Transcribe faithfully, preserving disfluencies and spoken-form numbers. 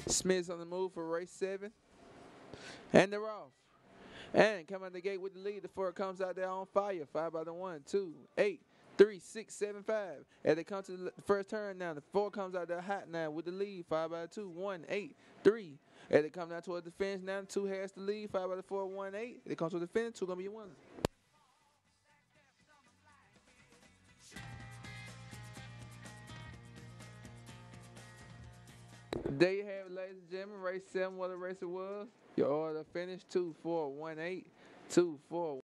Smith's on the move for race seven. And they're off. And coming out the gate with the lead, the four comes out there on fire. Five by the one, two, eight, three, six, seven, five. As they come to the first turn now, the four comes out there hot now with the lead. Five by the two, one, eight, three. As they come down towards the finish now, the two has the lead. Five by the four, one, eight. They come to the finish, two gonna be your winners. There you have it, ladies and gentlemen. Race seven, what a race it was. Your order finished two, four, one, eight, two, four.